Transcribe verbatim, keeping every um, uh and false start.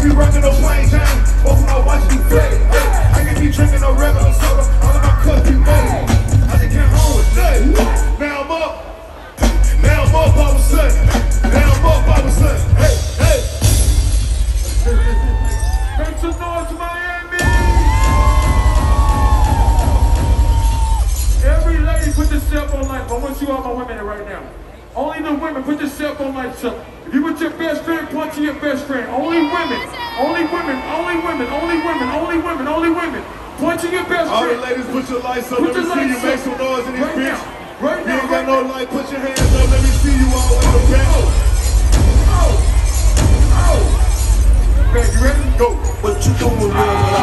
be rocking no plain Jane. Both of my watches be fake. I can be drinking no regular soda. All of my cups be made. I just came home with nothing. Now I'm up. Now I'm up all of a sudden. Now I'm up all of a sudden. Hey, hey. Make some noise, Miami. Every lady put your cell phone light. I want you all my women right now. Only the women put your cell phone lights up. If you with your best friend, point to your best friend. Only women. Only women. Only women. Only women. Only women. Only women. Point to your best All friend. the ladies, put your lights up. Put Let me see you up. make some noise in this right bitch. Now. Right you now. ain't Right got no now. light. Put your hands up. Let me see you all in the back. Oh. Oh. Oh. Man, you ready? Go. What you doing, man?